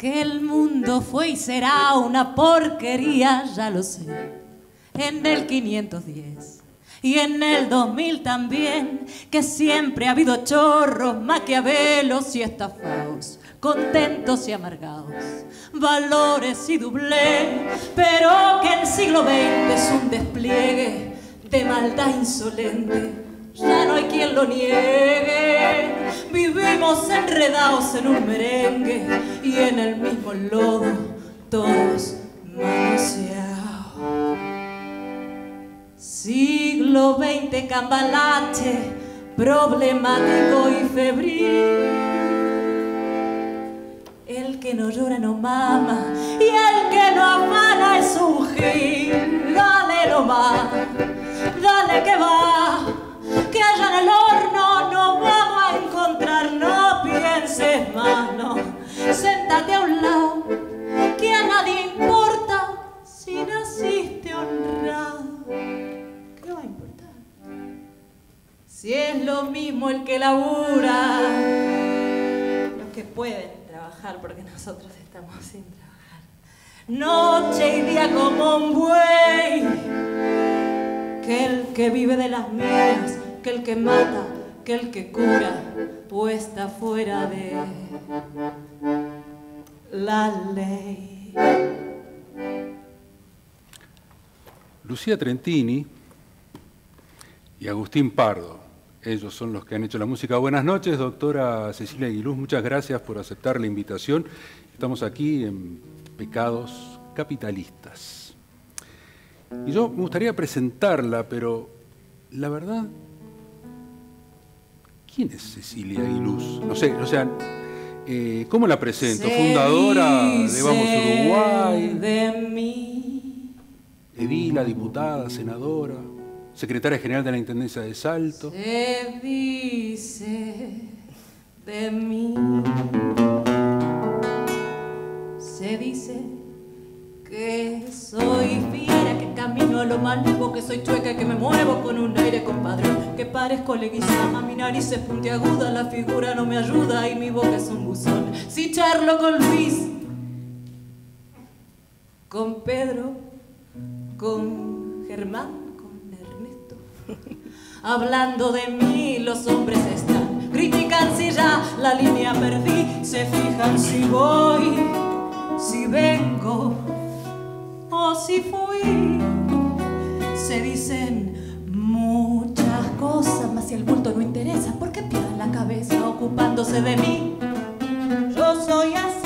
Que el mundo fue y será una porquería, ya lo sé. En el 510 y en el 2000 también, que siempre ha habido chorros, maquiavelos y estafados, contentos y amargados, valores y doblé, pero que el siglo XX es un despliegue de maldad insolente, ya no hay quien lo niegue. Vivimos enredados en un merengue y en el mismo lodo, todos manoseados. Siglo XX cambalache, problemático y febril. El que no llora no mama y el que no afana es un gil. Dale nomás, dale que va, que allá en el horno nos vamos a encontrar. No pienses más, no, séntate a un lado, que a nadie importa si naciste honrado. ¿Qué va a importar? Si es lo mismo el que labura, los que pueden trabajar, porque nosotros estamos sin trabajar, noche y día como un buey, que el que vive de las mías, que el que mata, que el que cura, o está fuera de la ley. Lucía Trentini y Agustín Pardo, ellos son los que han hecho la música. Buenas noches, doctora Cecilia Aguiluz, muchas gracias por aceptar la invitación. Estamos aquí en Pecados Capitalistas. Y yo me gustaría presentarla, pero la verdad, ¿quién es Cecilia Aguiluz? No sé, o sea, ¿cómo la presento? ¿Fundadora de Vamos Uruguay? De mí. Edila, diputada, senadora, secretaria general de la Intendencia de Salto. Se dice de mí. Se dice que soy fiera, que camino a lo malevo, que soy chueca, que me muevo con un aire compadre, que parezco leguizama, mi nariz es puntiaguda, la figura no me ayuda y mi boca es un buzón. Si charlo con Luis, con Pedro, con Germán, con Ernesto, hablando de mí los hombres están, critican si ya la línea perdí, se fijan si voy, si vengo o si fui. Se dicen muchas cosas, mas si el bulto no interesa, ¿por qué pierden la cabeza ocupándose de mí? Yo soy así.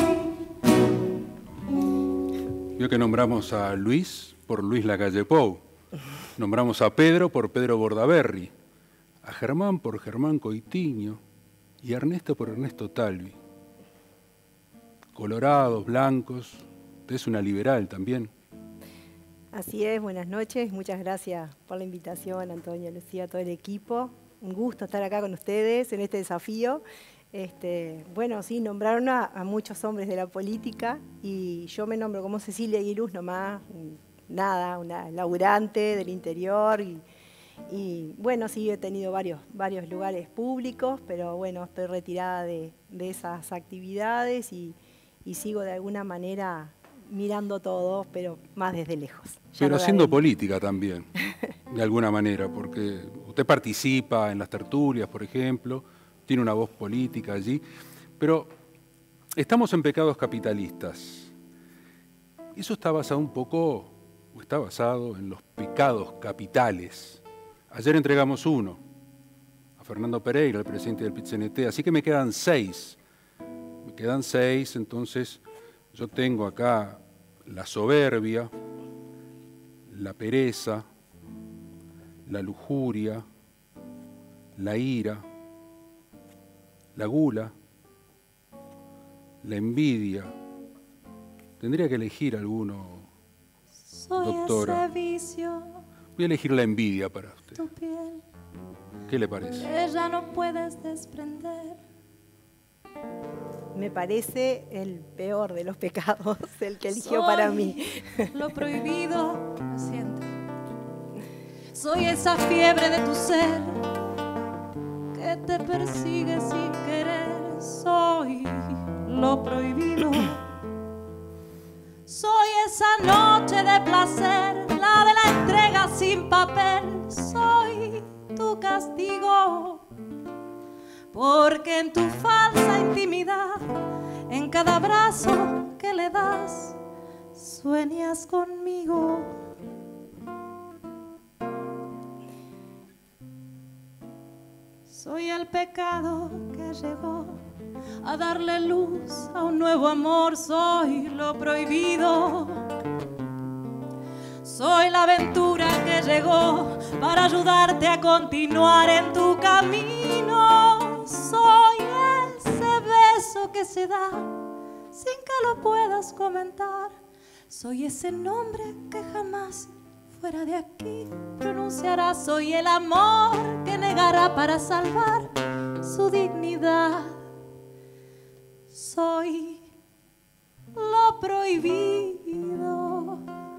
Vio que nombramos a Luis por Luis Lacalle Pou, nombramos a Pedro por Pedro Bordaberry, a Germán por Germán Coitiño y a Ernesto por Ernesto Talvi. Colorados, blancos, usted es una liberal también. Así es, buenas noches, muchas gracias por la invitación, Antonio, Lucía, todo el equipo. Un gusto estar acá con ustedes en este desafío. Bueno, sí, nombraron a muchos hombres de la política y yo me nombro como Cecilia Aguiluz nomás, nada, una laburante del interior y bueno, sí, he tenido varios lugares públicos, pero bueno, estoy retirada de esas actividades y sigo de alguna manera mirando todo, pero más desde lejos. Pero haciendo política también, de alguna manera, porque usted participa en las tertulias, por ejemplo, tiene una voz política allí, pero estamos en Pecados Capitalistas. Eso está basado un poco, o está basado en los pecados capitales. Ayer entregamos uno, a Fernando Pereira, el presidente del PIT-CNT, así que me quedan 6. Me quedan 6, entonces yo tengo acá la soberbia, la pereza, la lujuria, la ira, la gula, la envidia. Tendría que elegir alguno, doctora. Voy a elegir la envidia para usted. ¿Qué le parece? Que ya no puedes desprender. Me parece el peor de los pecados, el que eligió para mí. Lo prohibido, lo siento. Soy esa fiebre de tu ser que te persigue sin querer. Soy lo prohibido, esa noche de placer, la de la entrega sin papel, soy tu castigo. Porque en tu falsa intimidad, en cada abrazo que le das, sueñas conmigo. Soy el pecado que llegó a darle luz a un nuevo amor, soy lo prohibido. Soy la aventura que llegó para ayudarte a continuar en tu camino. Soy ese beso que se da sin que lo puedas comentar. Soy ese nombre que jamás fuera de aquí pronunciará. Soy el amor que negará para salvar su dignidad. Soy lo prohibido.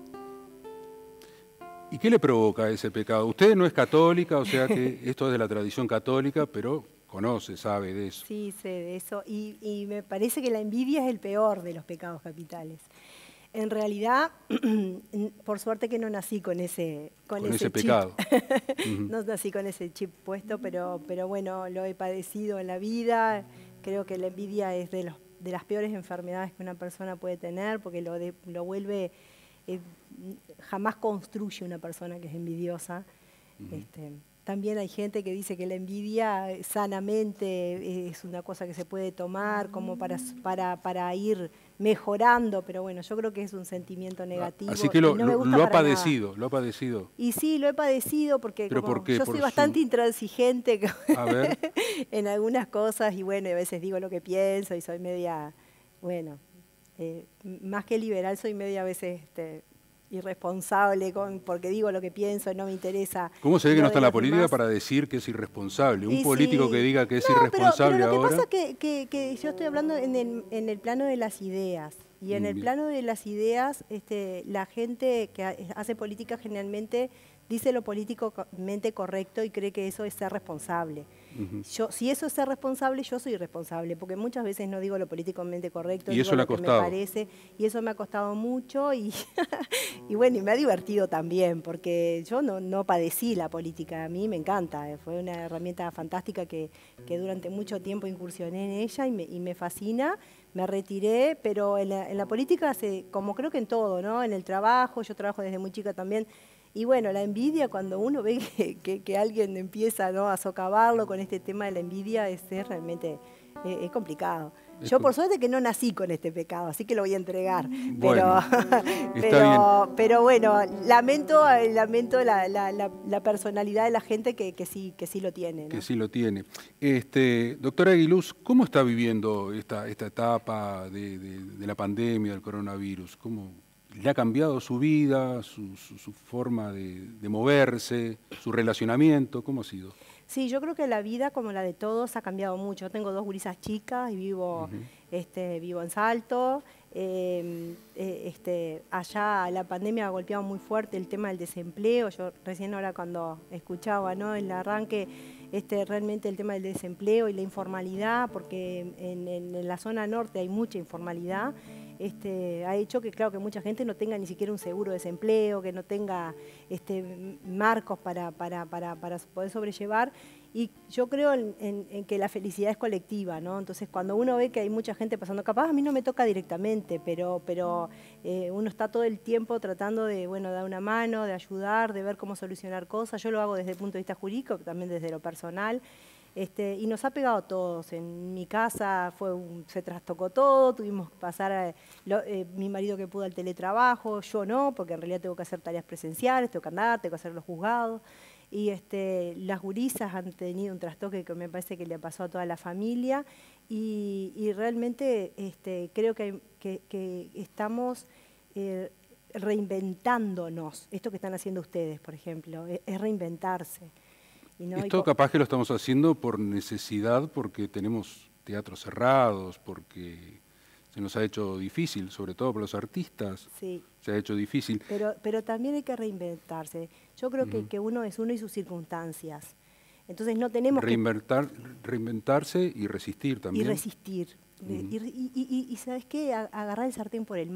¿Y qué le provoca ese pecado? Usted no es católica, o sea que esto es de la tradición católica, pero conoce, sabe de eso. Sí, sé de eso. Y me parece que la envidia es el peor de los pecados capitales. En realidad, por suerte que no nací con ese chip. Pecado. No nací con ese chip puesto, pero bueno, lo he padecido en la vida. Creo que la envidia es de las peores enfermedades que una persona puede tener, porque lo vuelve, jamás construye una persona que es envidiosa. También hay gente que dice que la envidia sanamente es una cosa que se puede tomar como para ir mejorando, pero bueno, yo creo que es un sentimiento negativo. Así que lo ha padecido, lo ha padecido. Y sí, lo he padecido porque ¿Por qué? Yo soy bastante intransigente a ver. en algunas cosas y bueno, a veces digo lo que pienso y soy media, bueno, más que liberal soy media a veces irresponsable porque digo lo que pienso, no me interesa. ¿Cómo se ve que no está en la política para decir que es irresponsable? Un político que diga que es irresponsable pero lo que ahora... pasa es que yo estoy hablando en el plano de las ideas. Y en el plano de las ideas, la gente que hace política generalmente dice lo políticamente correcto y cree que eso es ser responsable. Si eso es ser responsable, yo soy responsable, porque muchas veces no digo lo políticamente correcto, y eso le ha costado. Me parece, y eso me ha costado mucho, y bueno, y me ha divertido también, porque yo no padecí la política, a mí me encanta, fue una herramienta fantástica que durante mucho tiempo incursioné en ella y me fascina. Me retiré, pero en la política, como creo que en todo, ¿no? En el trabajo, yo trabajo desde muy chica también. Y bueno, la envidia, cuando uno ve que alguien empieza, ¿no?, a socavarlo con este tema de la envidia, es realmente complicado. Yo por suerte que no nací con este pecado, así que lo voy a entregar. Bueno, pero bueno, lamento la personalidad de la gente que sí lo tiene, ¿no? Que sí lo tiene. Doctora Aguiluz, ¿cómo está viviendo esta etapa de la pandemia, del coronavirus? ¿Cómo le ha cambiado su vida, su forma de moverse, su relacionamiento? ¿Cómo ha sido? Sí, yo creo que la vida, como la de todos, ha cambiado mucho. Yo tengo 2 gurisas chicas y vivo en Salto. Allá la pandemia ha golpeado muy fuerte el tema del desempleo. Yo recién ahora cuando escuchaba, ¿no?, el arranque, realmente el tema del desempleo y la informalidad, porque en la zona norte hay mucha informalidad. Ha hecho que, claro, que mucha gente no tenga ni siquiera un seguro de desempleo, que no tenga marcos para poder sobrellevar. Y yo creo en que la felicidad es colectiva, ¿no? Entonces, cuando uno ve que hay mucha gente pasando, capaz a mí no me toca directamente, pero uno está todo el tiempo tratando de, bueno, dar una mano, de ayudar, de ver cómo solucionar cosas. Yo lo hago desde el punto de vista jurídico, también desde lo personal. Y nos ha pegado a todos. En mi casa se trastocó todo, tuvimos que pasar mi marido que pudo al teletrabajo, yo no, porque en realidad tengo que hacer tareas presenciales, tengo que andar, tengo que hacer los juzgados. Y las gurisas han tenido un trastoque que me parece que le pasó a toda la familia y realmente creo que estamos reinventándonos. Esto que están haciendo ustedes, por ejemplo, es reinventarse. Esto capaz que lo estamos haciendo por necesidad, porque tenemos teatros cerrados, porque se nos ha hecho difícil, sobre todo para los artistas. Sí. Se ha hecho difícil. Pero también hay que reinventarse. Yo creo que uno es uno y sus circunstancias. Entonces no tenemos reinventarse y resistir también. Y resistir. Y ¿sabes qué? Agarrar el sartén por el mango.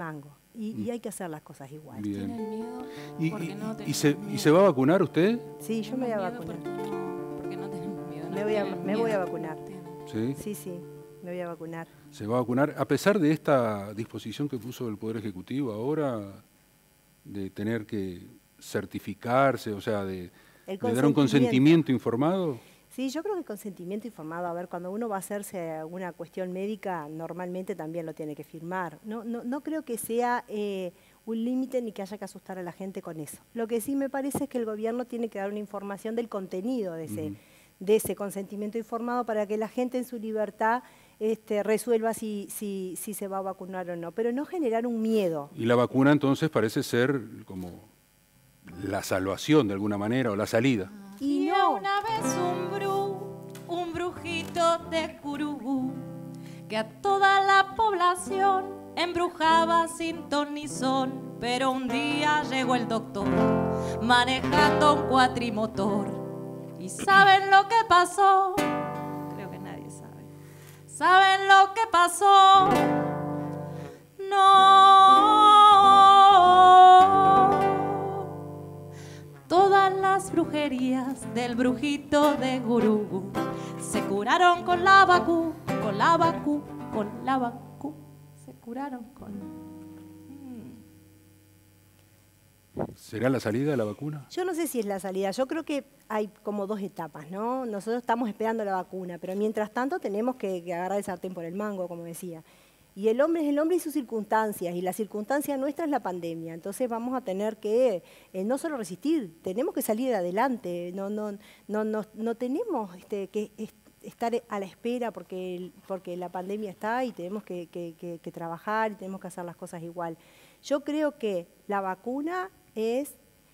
y hay que hacer las cosas igual. Bien. ¿Tienen miedo? ¿Y se va a vacunar usted? Sí, yo me voy a vacunar. Porque no tenemos miedo. Me voy a vacunar. Sí. Sí, me voy a vacunar. Se va a vacunar, a pesar de esta disposición que puso el Poder Ejecutivo ahora, de tener que certificarse, o sea, de dar un consentimiento informado. Sí, yo creo que el consentimiento informado, a ver, cuando uno va a hacerse alguna cuestión médica, normalmente también lo tiene que firmar. No creo que sea un límite ni que haya que asustar a la gente con eso. Lo que sí me parece es que el gobierno tiene que dar una información del contenido de ese consentimiento informado para que la gente en su libertad resuelva si se va a vacunar o no, pero no generar un miedo. Y la vacuna entonces parece ser como la salvación de alguna manera o la salida. Y no. Una vez un brujito de Curubú, que a toda la población embrujaba sin ton ni son, pero un día llegó el doctor manejando un cuatrimotor. ¿Y saben lo que pasó? Creo que nadie sabe. ¿Saben lo que pasó? No. Todas las brujerías del brujito de Gurú se curaron con la vacú, se curaron con... ¿Será la salida de la vacuna? Yo no sé si es la salida, yo creo que hay como dos etapas, ¿no? Nosotros estamos esperando la vacuna, pero mientras tanto tenemos que agarrar el sartén por el mango, como decía. Y el hombre es el hombre y sus circunstancias, y la circunstancia nuestra es la pandemia. Entonces vamos a tener que no solo resistir, tenemos que salir adelante. No tenemos que estar a la espera porque la pandemia está y tenemos que trabajar y tenemos que hacer las cosas igual. Yo creo que la vacuna es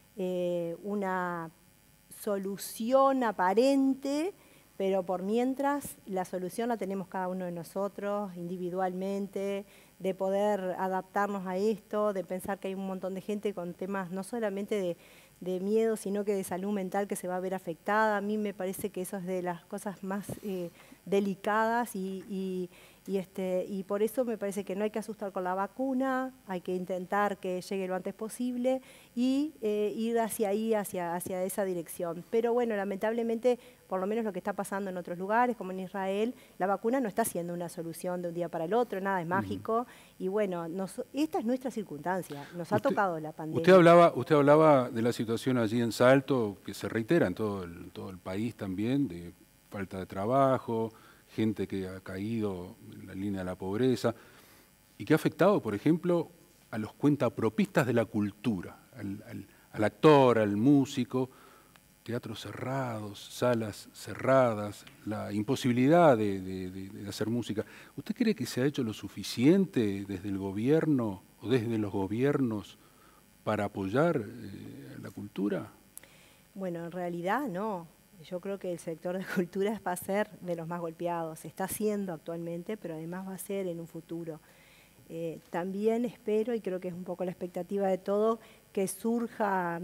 una solución aparente, pero por mientras la solución la tenemos cada uno de nosotros individualmente, de poder adaptarnos a esto, de pensar que hay un montón de gente con temas no solamente de miedo, sino que de salud mental que se va a ver afectada. A mí me parece que eso es de las cosas más delicadas y por eso me parece que no hay que asustar con la vacuna, hay que intentar que llegue lo antes posible y ir hacia ahí, hacia esa dirección. Pero bueno, lamentablemente, por lo menos lo que está pasando en otros lugares, como en Israel, la vacuna no está siendo una solución de un día para el otro, nada es mágico. Y bueno, esta es nuestra circunstancia, nos ha tocado la pandemia. Usted hablaba de la situación allí en Salto, que se reitera en todo el país también, de falta de trabajo, gente que ha caído en la línea de la pobreza y que ha afectado, por ejemplo, a los cuentapropistas de la cultura, al actor, al músico, teatros cerrados, salas cerradas, la imposibilidad de hacer música. ¿Usted cree que se ha hecho lo suficiente desde el gobierno o desde los gobiernos para apoyar la cultura? Bueno, en realidad no. Yo creo que el sector de cultura va a ser de los más golpeados. Se está haciendo actualmente, pero además va a ser en un futuro. También espero, y creo que es un poco la expectativa de todo, que surja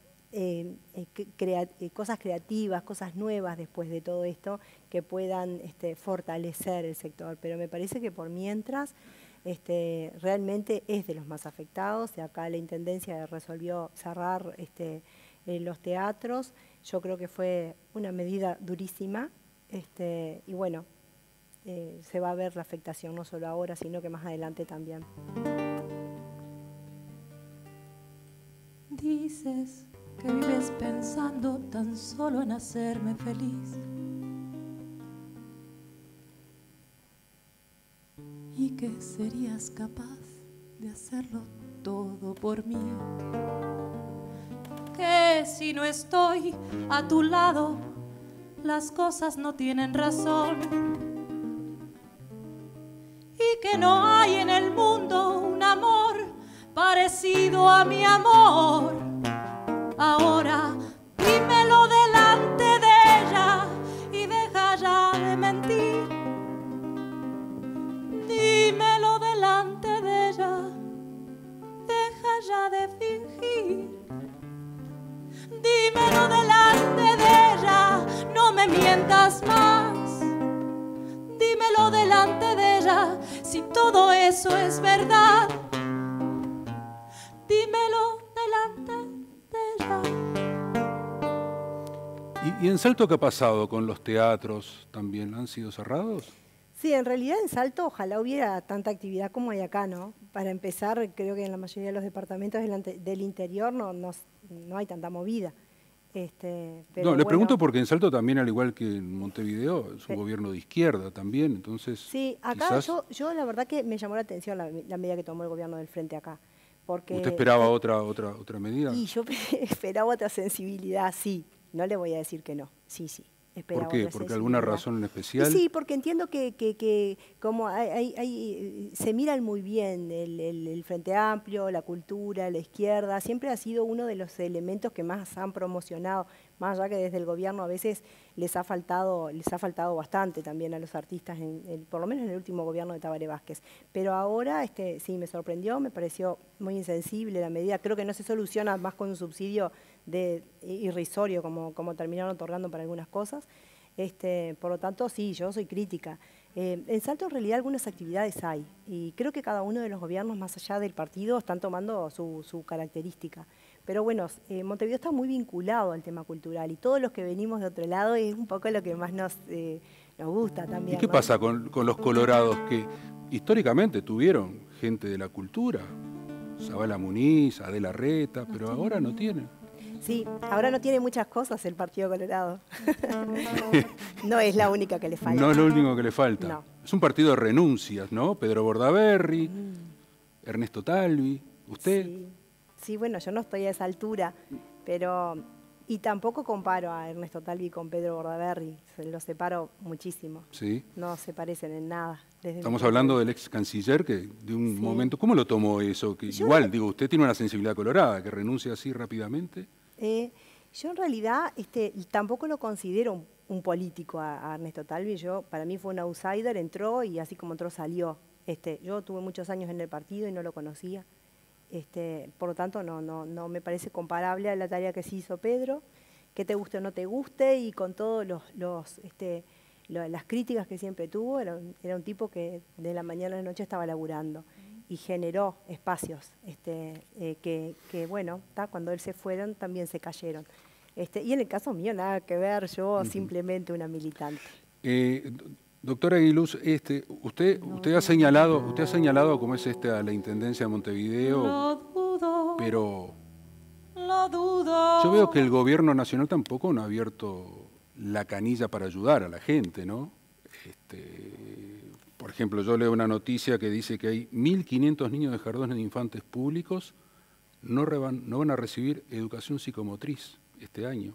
cosas creativas, cosas nuevas después de todo esto, que puedan fortalecer el sector. Pero me parece que por mientras realmente es de los más afectados. Y acá la Intendencia resolvió cerrar los teatros. Yo creo que fue una medida durísima y bueno, se va a ver la afectación no solo ahora, sino que más adelante también. Dices que vives pensando tan solo en hacerme feliz y que serías capaz de hacerlo todo por mí. Que si no estoy a tu lado, las cosas no tienen razón. Y que no hay en el mundo un amor parecido a mi amor. Ahora dímelo delante de ella y deja ya de mentir. Dímelo delante de ella, deja ya de fingir. Dímelo delante de ella, no me mientas más. Dímelo delante de ella, si todo eso es verdad. ¿Y en Salto qué ha pasado con los teatros también? ¿Han sido cerrados? Sí, en realidad en Salto ojalá hubiera tanta actividad como hay acá, ¿no? Para empezar, creo que en la mayoría de los departamentos del interior no hay tanta movida. Pero no, le bueno, pregunto porque en Salto también, al igual que en Montevideo, es un gobierno de izquierda también, entonces sí, acá quizás yo la verdad que me llamó la atención la medida que tomó el gobierno del Frente acá. Porque, usted esperaba otra medida. Y yo esperaba otra sensibilidad, sí. No le voy a decir que no. Sí, sí. ¿Por qué? ¿Porque alguna razón en especial? Sí, porque entiendo que como se miran muy bien el Frente Amplio, la cultura, la izquierda, siempre ha sido uno de los elementos que más han promocionado, más allá que desde el gobierno a veces les ha faltado bastante también a los artistas, por lo menos en el último gobierno de Tabaré Vázquez. Pero ahora sí, me sorprendió, me pareció muy insensible la medida. Creo que no se soluciona más con un subsidio irrisorio como terminaron otorgando para algunas cosas. Por lo tanto, sí, yo soy crítica. En Salto en realidad algunas actividades hay y creo que cada uno de los gobiernos más allá del partido están tomando su característica. Pero bueno, Montevideo está muy vinculado al tema cultural y todos los que venimos de otro lado es un poco lo que más nos gusta también. ¿Y qué pasa con los colorados que históricamente tuvieron gente de la cultura? Zabala Muniz, Adela Reta, pero ahora no tienen. Sí, ahora no tiene muchas cosas el Partido Colorado. No es la única que le falta. No es lo único que le falta. No. Es un partido de renuncias, ¿no? Pedro Bordaberry, Ernesto Talvi, usted. Sí, bueno, yo no estoy a esa altura, pero... Y tampoco comparo a Ernesto Talvi con Pedro Bordaberry, los separo muchísimo. Sí. No se parecen en nada. Estamos hablando del ex canciller que de un momento... ¿Cómo lo tomó eso? Que igual, digo, usted tiene una sensibilidad colorada, que renuncia así rápidamente. Yo en realidad tampoco lo considero un político a Ernesto Talvi. Para mí fue un outsider, entró y así como entró salió. Yo tuve muchos años en el partido y no lo conocía. Por lo tanto, no me parece comparable a la tarea que sí hizo Pedro, que te guste o no te guste, y con todos las críticas que siempre tuvo, era un tipo que de la mañana a la noche estaba laburando y generó espacios que bueno, cuando él se fueron también se cayeron. Y en el caso mío nada que ver, yo simplemente una militante. Doctora Aguiluz, usted ha señalado cómo es a la Intendencia de Montevideo, Lo dudo, pero lo dudo. yo veo que el gobierno nacional tampoco no ha abierto la canilla para ayudar a la gente, ¿no? Por ejemplo, yo leo una noticia que dice que hay 1.500 niños de jardines de infantes públicos no van a recibir educación psicomotriz este año.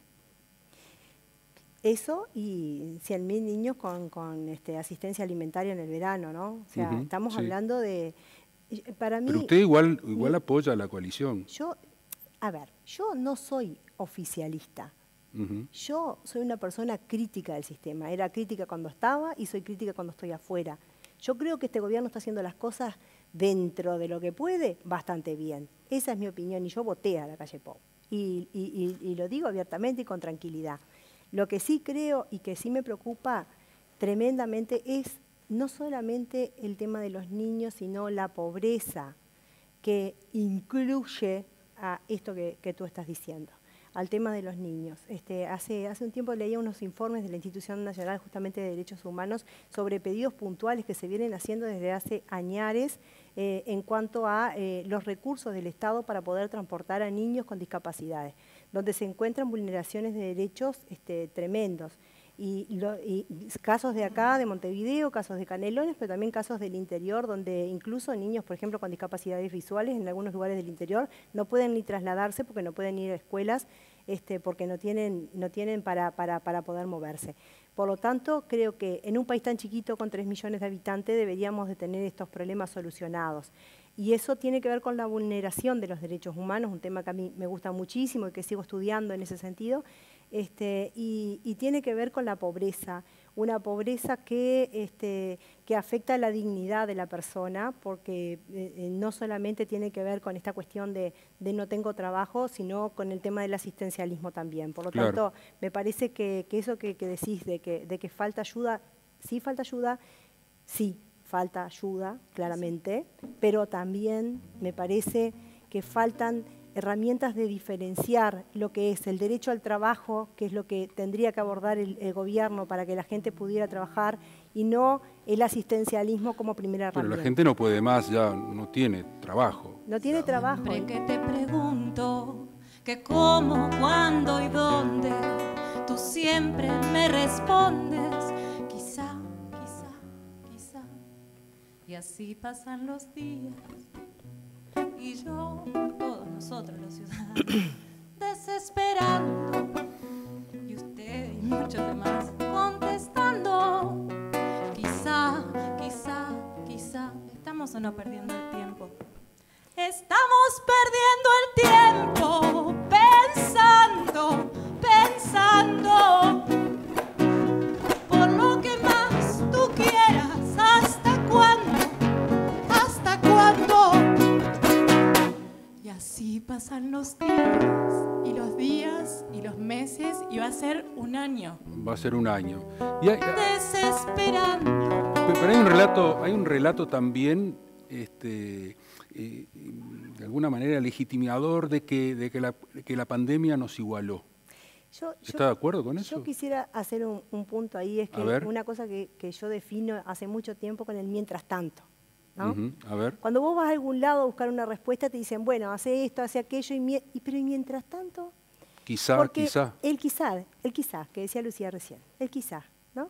Eso y 100.000 niños con asistencia alimentaria en el verano, ¿no? O sea, estamos hablando de... Para mí, pero usted igual apoya a la coalición. Yo no soy oficialista. Yo soy una persona crítica del sistema. Era crítica cuando estaba y soy crítica cuando estoy afuera. Yo creo que este gobierno está haciendo las cosas dentro de lo que puede bastante bien. Esa es mi opinión y yo voté a la calle Pou. Y lo digo abiertamente y con tranquilidad. Lo que sí creo y que sí me preocupa tremendamente es no solamente el tema de los niños, sino la pobreza que incluye a esto que tú estás diciendo, al tema de los niños. Hace un tiempo leía unos informes de la Institución Nacional justamente de Derechos Humanos sobre pedidos puntuales que se vienen haciendo desde hace añares en cuanto a los recursos del Estado para poder transportar a niños con discapacidades, donde se encuentran vulneraciones de derechos tremendos. Y casos de acá, de Montevideo, casos de Canelones, pero también casos del interior, donde incluso niños, por ejemplo, con discapacidades visuales, en algunos lugares del interior, no pueden ni trasladarse porque no pueden ir a escuelas, porque no tienen para poder moverse. Por lo tanto, creo que en un país tan chiquito, con 3 millones de habitantes, deberíamos de tener estos problemas solucionados. Y eso tiene que ver con la vulneración de los derechos humanos, un tema que a mí me gusta muchísimo y que sigo estudiando en ese sentido, y tiene que ver con la pobreza, una pobreza que afecta a la dignidad de la persona, porque no solamente tiene que ver con esta cuestión de no tengo trabajo, sino con el tema del asistencialismo también. Por lo tanto, me parece que eso que decís de que falta ayuda, sí falta ayuda, sí falta ayuda, claramente, pero también me parece que faltan herramientas de diferenciar lo que es el derecho al trabajo, que es lo que tendría que abordar el gobierno para que la gente pudiera trabajar, y no el asistencialismo como primera herramienta. Pero la gente no puede más, ya no tiene trabajo. No tiene trabajo. Siempre que te pregunto que cómo, cuándo y dónde, tú siempre me respondes, quizá, quizá, quizá. Y así pasan los días. Y yo, todos nosotros los ciudadanos, desesperando. Y usted y muchos demás contestando. Quizá, quizá, quizá. ¿Estamos o no perdiendo el tiempo? Estamos perdiendo el tiempo pensando, pensando por lo que más tú quieras. ¿Hasta cuándo? ¿Hasta cuándo? Y así pasan los días y los meses y va a ser un año. Va a ser un año. Desesperando. Pero hay un relato también, de alguna manera legitimador de que la pandemia nos igualó. ¿Está de acuerdo con eso? Yo quisiera hacer un punto ahí, es que una cosa que yo defino hace mucho tiempo con el mientras tanto, ¿no? A ver. Cuando vos vas a algún lado a buscar una respuesta, te dicen, bueno, hace esto, hace aquello, pero ¿y mientras tanto? Quizá, porque quizá. El quizá, que decía Lucía recién, el quizá, ¿no?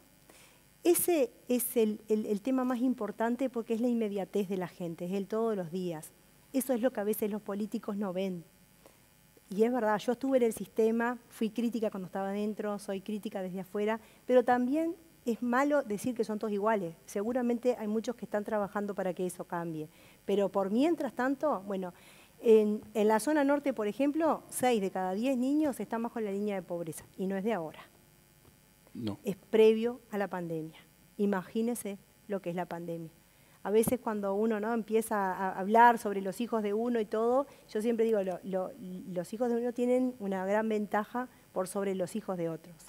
Ese es el tema más importante porque es la inmediatez de la gente, es el todos los días. Eso es lo que a veces los políticos no ven. Y es verdad, yo estuve en el sistema, fui crítica cuando estaba adentro, soy crítica desde afuera, pero también es malo decir que son todos iguales. Seguramente hay muchos que están trabajando para que eso cambie. Pero por mientras tanto, bueno, en la zona norte, por ejemplo, 6 de cada 10 niños están bajo la línea de pobreza. Y no es de ahora. No. Es previo a la pandemia. Imagínese lo que es la pandemia. A veces cuando uno, ¿no?, empieza a hablar sobre los hijos de uno y todo, yo siempre digo, los hijos de uno tienen una gran ventaja por sobre los hijos de otros.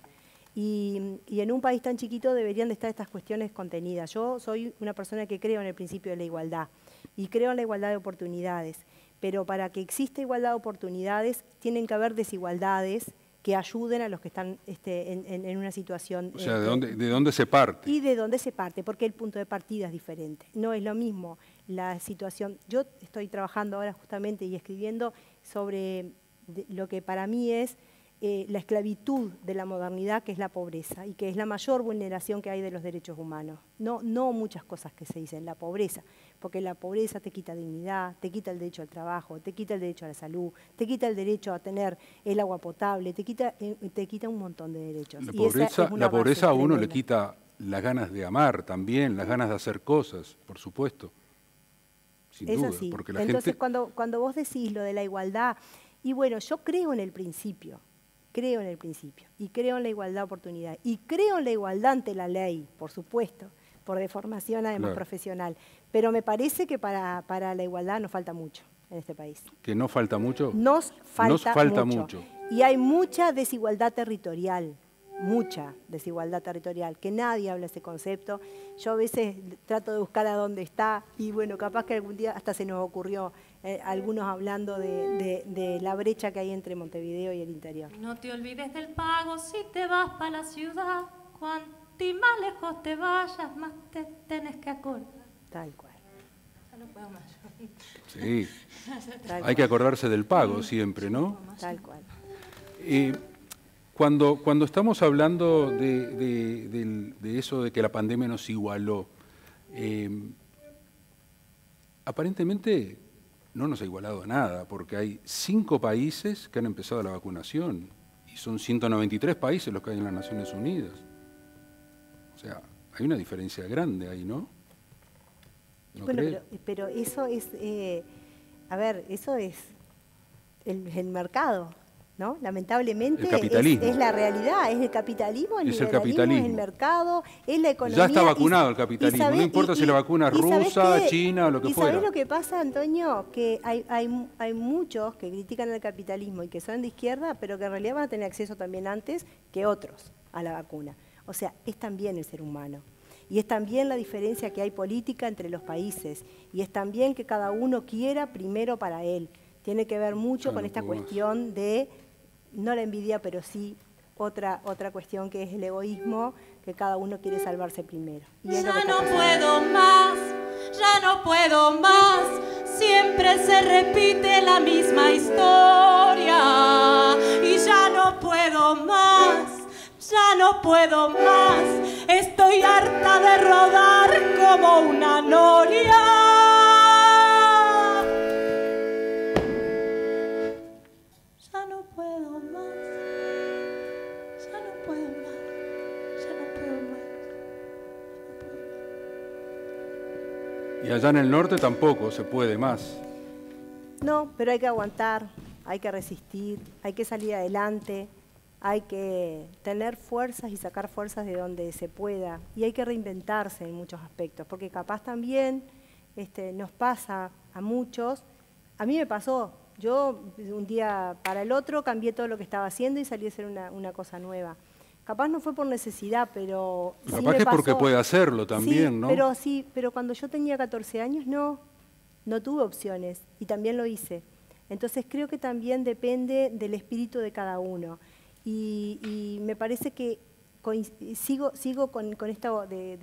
Y en un país tan chiquito deberían de estar estas cuestiones contenidas. Yo soy una persona que creo en el principio de la igualdad y creo en la igualdad de oportunidades, pero para que exista igualdad de oportunidades tienen que haber desigualdades que ayuden a los que están en una situación... O sea, ¿de dónde se parte? Y de dónde se parte, porque el punto de partida es diferente. No es lo mismo la situación... Yo estoy trabajando ahora justamente y escribiendo sobre lo que para mí es la esclavitud de la modernidad, que es la pobreza, y que es la mayor vulneración que hay de los derechos humanos. No muchas cosas que se dicen, la pobreza, porque la pobreza te quita dignidad, te quita el derecho al trabajo, te quita el derecho a la salud, te quita el derecho a tener el agua potable, te quita un montón de derechos. La pobreza a uno le quita las ganas de amar también, las ganas de hacer cosas, por supuesto. Sin duda, así. Porque la Entonces, gente... cuando vos decís lo de la igualdad, y bueno, yo creo en el principio, y creo en la igualdad de oportunidades, y creo en la igualdad ante la ley, por supuesto, por deformación además profesional, pero me parece que para la igualdad nos falta mucho en este país. ¿Que no falta mucho? Nos falta mucho. mucho. Y hay mucha desigualdad territorial, que nadie habla ese concepto. Yo a veces trato de buscar a dónde está y bueno, capaz que algún día hasta se nos ocurrió algunos hablando de la brecha que hay entre Montevideo y el interior. No te olvides del pago si te vas para la ciudad. Cuanto más lejos te vayas, más te tenés que acordar. Tal cual. Ya no puedo más. Sí, hay que acordarse del pago siempre, ¿no? Tal cual. Cuando estamos hablando de eso de que la pandemia nos igualó, aparentemente no nos ha igualado nada, porque hay 5 países que han empezado la vacunación y son 193 países los que hay en las Naciones Unidas. O sea, hay una diferencia grande ahí, ¿no? Bueno, pero eso es, eso es el mercado, ¿no? Lamentablemente el capitalismo. Es la realidad, es el capitalismo, el liberalismo, es el mercado, es la economía. Ya está vacunado el capitalismo, no importa si la vacuna es rusa, china o lo que fuera. ¿Y sabés lo que pasa, Antonio? Que hay muchos que critican el capitalismo y que son de izquierda, pero que en realidad van a tener acceso también antes que otros a la vacuna. O sea, es también el ser humano. Y es también la diferencia que hay política entre los países. Y es también que cada uno quiera primero para él. Tiene que ver mucho Ya con no esta puedo más. cuestión de, no la envidia, pero sí otra cuestión que es el egoísmo, que cada uno quiere salvarse primero. Y es lo que Ya está no pasando. puedo más, ya no puedo más, siempre se repite la misma historia. Y ya no puedo más, ya no puedo más, estoy harta de rodar como una noria. Ya no puedo más, ya no puedo más, ya no puedo más. Y allá en el norte tampoco se puede más. No, pero hay que aguantar, hay que resistir, hay que salir adelante, hay que tener fuerzas y sacar fuerzas de donde se pueda. Y hay que reinventarse en muchos aspectos, porque capaz también nos pasa a muchos. A mí me pasó, yo de un día para el otro cambié todo lo que estaba haciendo y salí a hacer una cosa nueva. Capaz no fue por necesidad, pero sí Capaz me que es porque pasó. puede hacerlo también, Sí, ¿no? pero cuando yo tenía 14 años no tuve opciones y también lo hice. Entonces creo que también depende del espíritu de cada uno. Y me parece que sigo con esto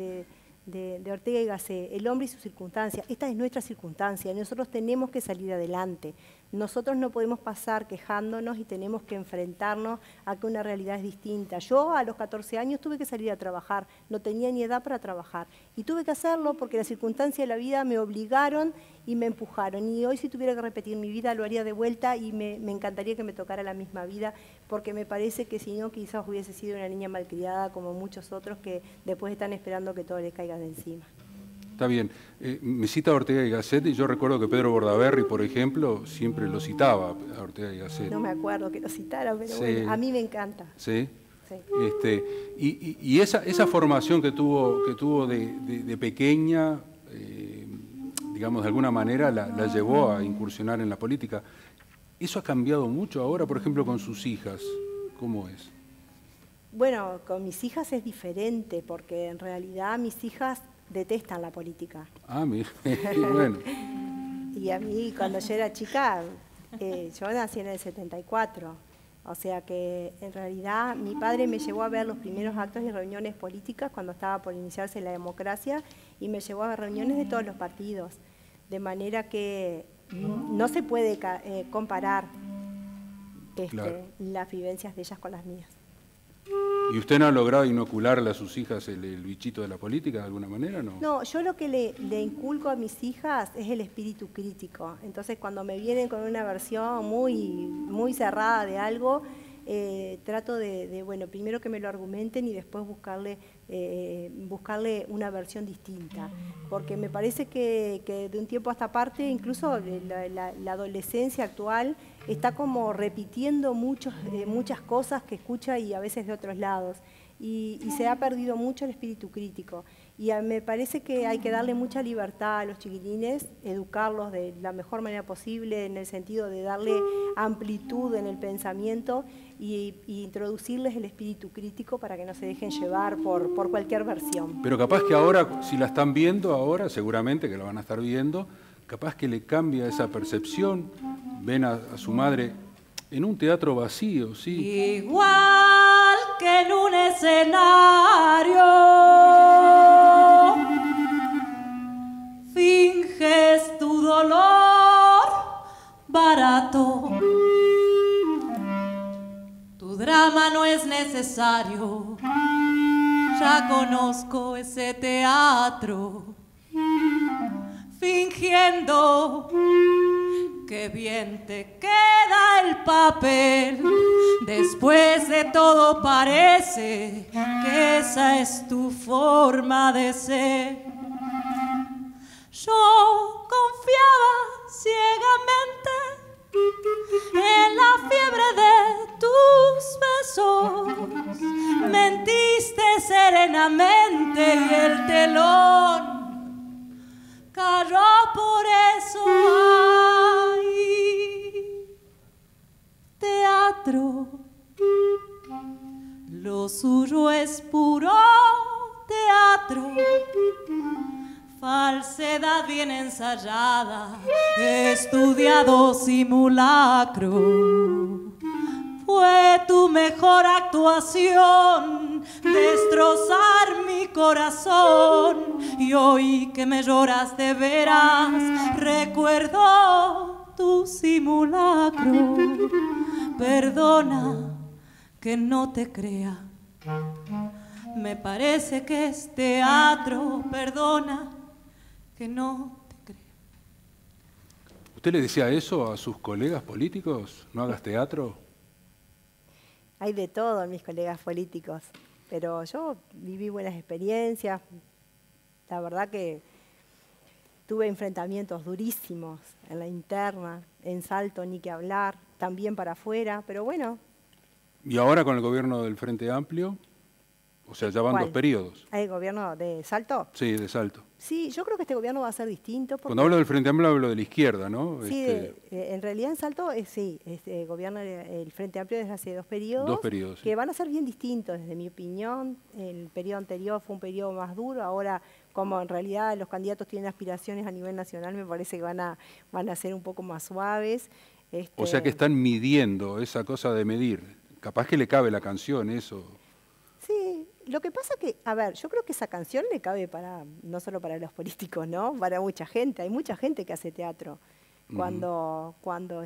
de Ortega y Gasset, el hombre y sus circunstancias. Esta es nuestra circunstancia, nosotros tenemos que salir adelante. Nosotros no podemos pasar quejándonos y tenemos que enfrentarnos a que una realidad es distinta. Yo a los 14 años tuve que salir a trabajar, no tenía ni edad para trabajar. Y tuve que hacerlo porque las circunstancias de la vida me obligaron y me empujaron. Y hoy si tuviera que repetir mi vida lo haría de vuelta y me encantaría que me tocara la misma vida, porque me parece que si no quizás hubiese sido una niña malcriada como muchos otros que después están esperando que todo les caiga de encima. Está bien. Me cita Ortega y Gasset y yo recuerdo que Pedro Bordaberry, por ejemplo, siempre lo citaba a Ortega y Gasset. No me acuerdo que lo citara, pero Sí. bueno, a mí me encanta. ¿Sí? Sí. Y esa formación que tuvo de pequeña, digamos, de alguna manera la llevó a incursionar en la política. ¿Eso ha cambiado mucho ahora, por ejemplo, con sus hijas? ¿Cómo es? Bueno, con mis hijas es diferente, porque en realidad mis hijas detestan la política. Ah, mira, bueno. Y a mí, cuando yo era chica, yo nací en el 74, o sea que en realidad mi padre me llevó a ver los primeros actos y reuniones políticas cuando estaba por iniciarse la democracia y me llevó a ver reuniones de todos los partidos, de manera que no se puede comparar Claro. las vivencias de ellas con las mías. ¿Y usted no ha logrado inocularle a sus hijas el bichito de la política de alguna manera? No. No, yo lo que le inculco a mis hijas es el espíritu crítico. Entonces, cuando me vienen con una versión muy cerrada de algo, trato de, bueno, primero que me lo argumenten y después buscarle una versión distinta. Porque me parece que de un tiempo a esta parte, incluso la adolescencia actual está como repitiendo muchas cosas que escucha y a veces de otros lados. Y se ha perdido mucho el espíritu crítico. Y me parece que hay que darle mucha libertad a los chiquilines, educarlos de la mejor manera posible, en el sentido de darle amplitud en el pensamiento y introducirles el espíritu crítico para que no se dejen llevar por cualquier versión. Pero capaz que ahora, si la están viendo ahora, seguramente que la van a estar viendo, capaz que le cambia esa percepción. Ven a su madre en un teatro vacío, sí. Igual que en un escenario, finges tu dolor barato. Tu drama no es necesario, ya conozco ese teatro. Fingiendo que bien te queda el papel, después de todo parece que esa es tu forma de ser. Yo confiaba ciegamente en la fiebre de tus besos, mentiste serenamente y el telón cayó por eso. Ay, teatro, lo suyo es puro teatro, falsedad bien ensayada, estudiado simulacro. Fue tu mejor actuación destrozar mi corazón, y hoy que me lloras de veras recuerdo tu simulacro. Perdona que no te crea, me parece que es teatro. Perdona que no te crea. ¿Usted le decía eso a sus colegas políticos? ¿No hagas teatro? Hay de todo en mis colegas políticos, pero yo viví buenas experiencias. La verdad que tuve enfrentamientos durísimos en la interna, en Salto ni que hablar, también para afuera, pero bueno. ¿Y ahora con el gobierno del Frente Amplio? O sea, ya van ¿Cuál? 2 periodos. ¿El gobierno de Salto? Sí, de Salto. Sí, yo creo que este gobierno va a ser distinto. Cuando hablo del Frente Amplio hablo de la izquierda, ¿no? Sí, en realidad en Salto sí, gobierna el Frente Amplio desde hace 2 periodos. 2 periodos, que sí. van a ser bien distintos, desde mi opinión. El periodo anterior fue un periodo más duro, ahora como en realidad los candidatos tienen aspiraciones a nivel nacional, me parece que van a ser un poco más suaves. O sea que están midiendo esa cosa de medir. Capaz que le cabe la canción, eso. Sí, lo que pasa que, a ver, yo creo que esa canción le cabe no solo para los políticos, ¿no? Para mucha gente. Hay mucha gente que hace teatro cuando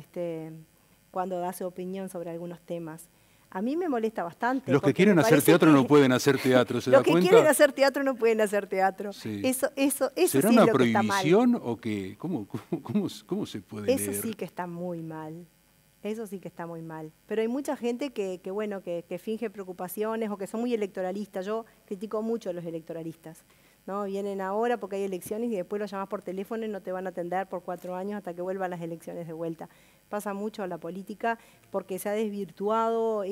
da su opinión sobre algunos temas. A mí me molesta bastante. Los que quieren hacer teatro no pueden hacer teatro, ¿se da cuenta? Los que quieren hacer teatro no pueden hacer teatro. Sí. Eso ¿Será sí una es lo que está mal. prohibición o qué? ¿Cómo se puede Eso leer? sí que está muy mal. Eso sí que está muy mal. Pero hay mucha gente que finge preocupaciones o que son muy electoralistas. Yo critico mucho a los electoralistas, ¿no? Vienen ahora porque hay elecciones y después los llamas por teléfono y no te van a atender por 4 años hasta que vuelvan las elecciones de vuelta. Pasa mucho a la política porque se ha desvirtuado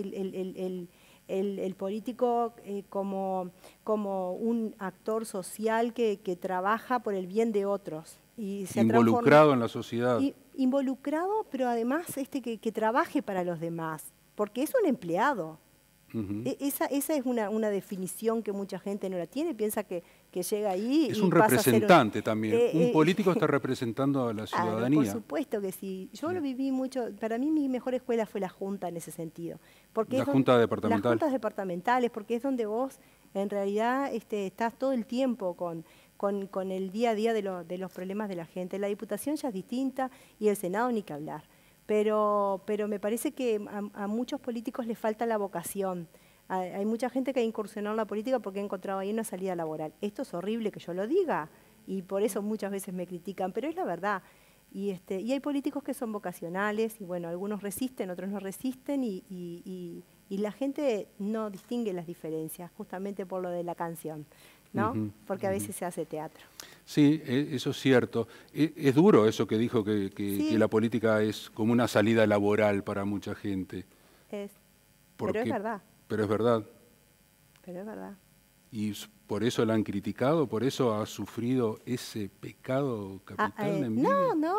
el político como un actor social que trabaja por el bien de otros. Y se involucrado en la sociedad. Involucrado, pero además que trabaje para los demás, porque es un empleado. Esa es una definición que mucha gente no la tiene, piensa que llega ahí es y un pasa representante a ser también. Un político está representando a la ciudadanía. Por supuesto que sí. Yo lo viví mucho. Para mí mi mejor escuela fue la Junta en ese sentido. Porque la Junta Departamental. Las juntas departamentales, porque es donde vos en realidad estás todo el tiempo con el día a día de los problemas de la gente. La Diputación ya es distinta y el Senado ni que hablar. Pero me parece que a muchos políticos les falta la vocación. Hay mucha gente que ha incursionado en la política porque ha encontrado ahí una salida laboral. Esto es horrible que yo lo diga y por eso muchas veces me critican, pero es la verdad. Y hay políticos que son vocacionales y bueno, algunos resisten, otros no resisten y la gente no distingue las diferencias justamente por lo de la canción, ¿no? Porque a veces se hace teatro. Sí, eso es cierto. Es duro eso que dijo que la política es como una salida laboral para mucha gente. Pero es verdad. Pero es verdad. Pero es verdad. Y por eso la han criticado, por eso ha sufrido ese pecado capital de envidia.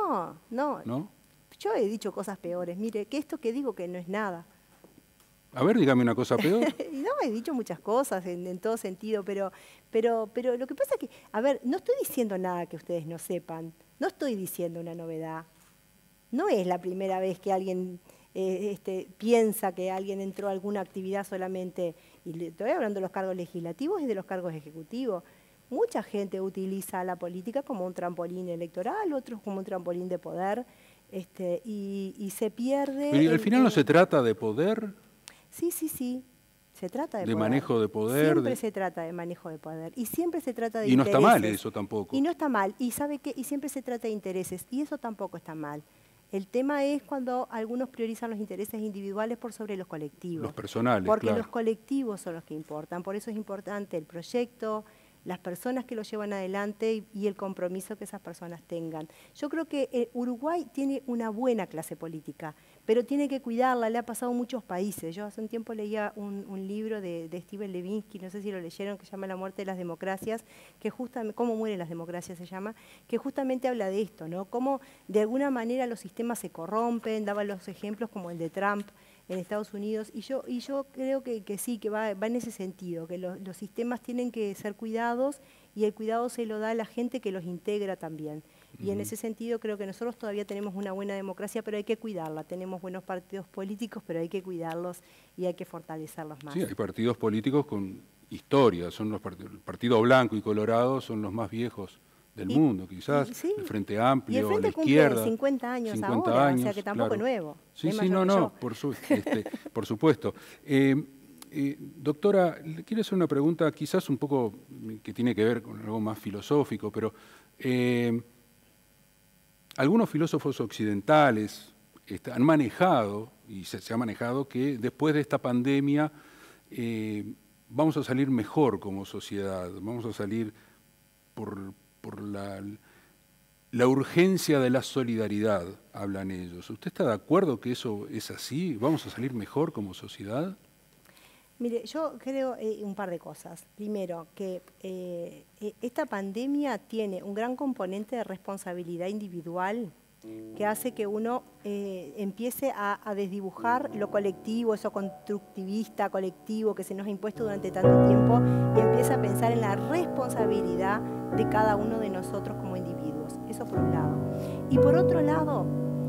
No. Yo he dicho cosas peores. Mire, que esto que digo que no es nada. A ver, dígame una cosa peor. No, he dicho muchas cosas en todo sentido, pero lo que pasa es que, a ver, no estoy diciendo nada que ustedes no sepan, no estoy diciendo una novedad. No es la primera vez que alguien piensa que alguien entró a alguna actividad solamente, y estoy hablando de los cargos legislativos y de los cargos ejecutivos. Mucha gente utiliza la política como un trampolín electoral, otros como un trampolín de poder, y se pierde... Pero al final no se trata de poder... Sí, se trata de poder. Manejo de poder. Siempre se trata de manejo de poder. Y siempre se trata de intereses. Y no está mal eso tampoco. Y no está mal. Y ¿sabe qué? Y siempre se trata de intereses. Y eso tampoco está mal. El tema es cuando algunos priorizan los intereses individuales por sobre los colectivos. Los personales, porque claro. Los colectivos son los que importan. Por eso es importante el proyecto, las personas que lo llevan adelante y el compromiso que esas personas tengan. Yo creo que Uruguay tiene una buena clase política, pero tiene que cuidarla, le ha pasado a muchos países. Yo hace un tiempo leía un libro de Steven Levinsky, no sé si lo leyeron, que se llama La muerte de las democracias, que justamente, cómo mueren las democracias se llama, que justamente habla de esto, ¿no? Cómo de alguna manera los sistemas se corrompen, daba los ejemplos como el de Trump, en Estados Unidos, y yo creo que sí, que va en ese sentido, que los sistemas tienen que ser cuidados y el cuidado se lo da a la gente que los integra también. Y en ese sentido creo que nosotros todavía tenemos una buena democracia, pero hay que cuidarla. Tenemos buenos partidos políticos, pero hay que cuidarlos y hay que fortalecerlos más. Sí, hay partidos políticos con historia, son los partidos, el Partido Blanco y Colorado son los más viejos del mundo, quizás, sí. el Frente Amplio, y el Frente la izquierda. Cumple 50 años 50 ahora, años, o sea que tampoco claro. es nuevo. Sí, es sí, no, por supuesto. Doctora, le quiero hacer una pregunta quizás un poco que tiene que ver con algo más filosófico, pero algunos filósofos occidentales han manejado, y se ha manejado, que después de esta pandemia vamos a salir mejor como sociedad, vamos a salir por la urgencia de la solidaridad, hablan ellos. ¿Usted está de acuerdo que eso es así? ¿Vamos a salir mejor como sociedad? Mire, yo creo un par de cosas. Primero, que esta pandemia tiene un gran componente de responsabilidad individual que hace que uno empiece a desdibujar lo colectivo, eso constructivista, colectivo que se nos ha impuesto durante tanto tiempo y empieza a pensar en la responsabilidad de cada uno de nosotros como individuos. Eso por un lado. Y por otro lado,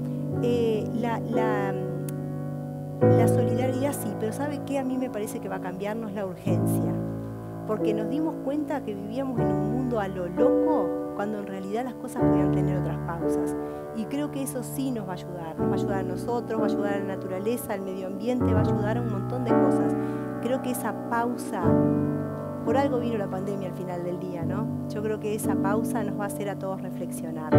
la solidaridad sí, pero ¿sabe qué? A mí me parece que va a cambiarnos la urgencia, porque nos dimos cuenta que vivíamos en un mundo a lo loco cuando en realidad las cosas podían tener otras pausas. Y creo que eso sí nos va a ayudar a nosotros, va a ayudar a la naturaleza, al medio ambiente, va a ayudar a un montón de cosas. Creo que esa pausa, por algo vino la pandemia al final del día, ¿no? Yo creo que esa pausa nos va a hacer a todos reflexionar.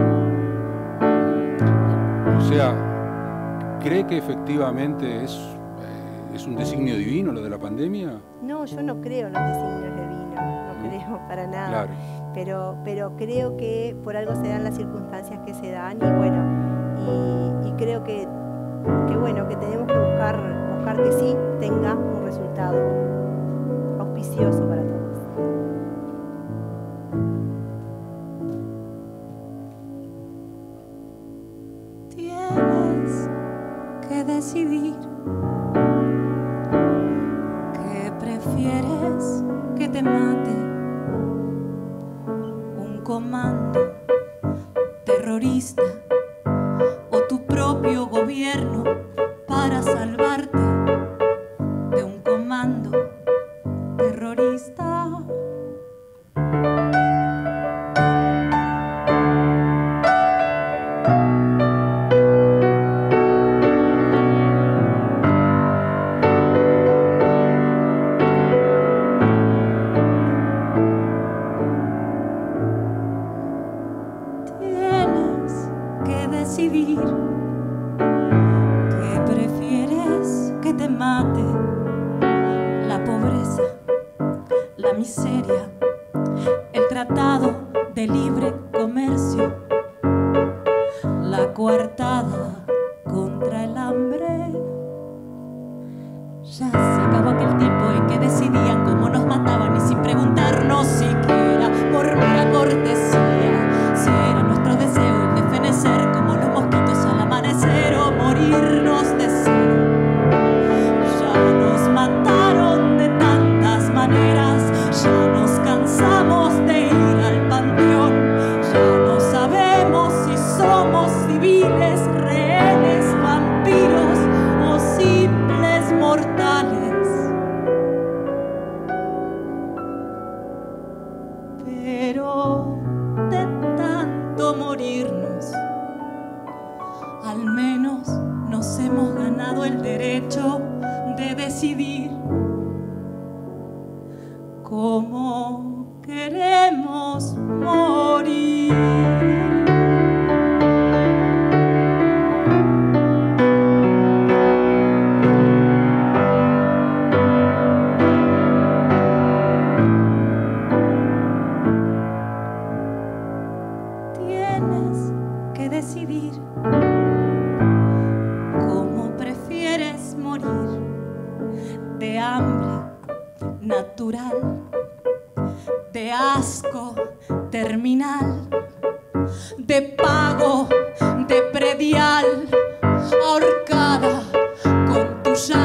O sea, ¿cree que efectivamente es un designio divino lo de la pandemia? No, yo no creo en los designios divinos, no creo para nada. Claro. Pero creo que por algo se dan las circunstancias que se dan y bueno, y creo que bueno, que tenemos que buscar que sí tenga un resultado auspicioso para todos. Tienes que decidir que prefieres que te mate un comando terrorista o tu propio gobierno para salvarte de un comando terrorista. Decidir que prefieres que te mate la pobreza, la miseria, el tratado de libre comercio, la coartada contra el hambre. Ya se acabó aquel tiempo en que decidían cómo nos mataban y sin preguntarnos siquiera por mera cortesía si era nuestro deseo el de fenecer como los mosquitos al amanecer o morirnos de sed. Ya nos mataron de tantas maneras, ya nos cansamos de ir al panteón, ya no sabemos si somos civiles, rehenes, vampiros o simples mortales. Pero de tanto morirnos, al menos nos hemos ganado el derecho de decidir cómo queremos morir. Tienes que decidir cómo prefieres morir, de hambre natural, de asco terminal, de pago de predial, ahorcada con tu llave.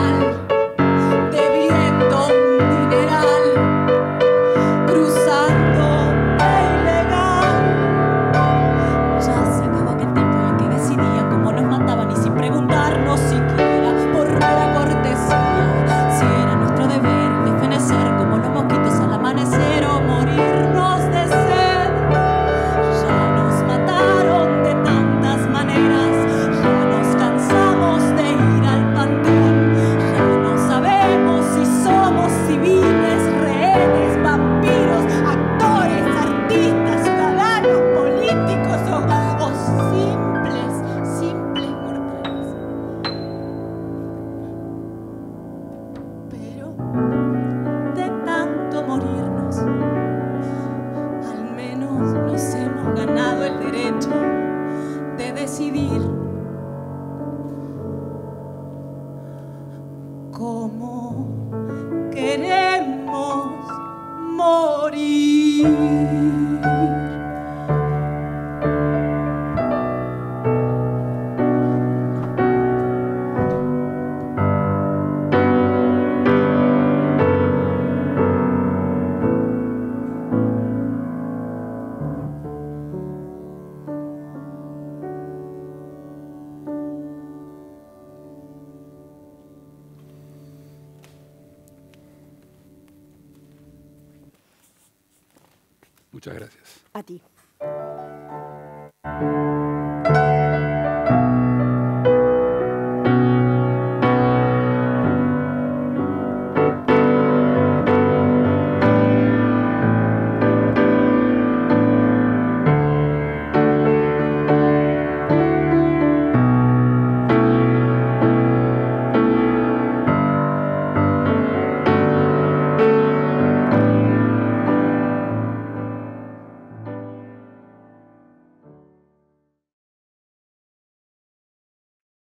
cómo queremos morir. Muchas gracias. A ti.